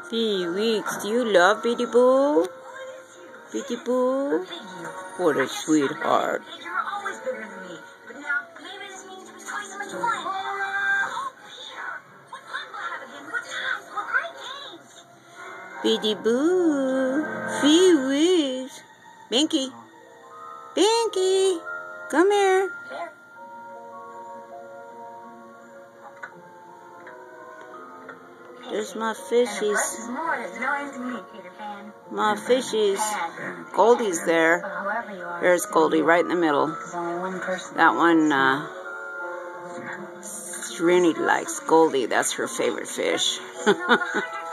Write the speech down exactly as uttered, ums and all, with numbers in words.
Fee Weeks, do you love Bitty Boo? Bitty Boo? What a sweetheart. Bitty Boo, Fee Weeks. Binky, Binky, come here. There's my fishies. My fishies. Goldie's there. There's Goldie right in the middle. That one, uh, Serenity likes Goldie. That's her favorite fish.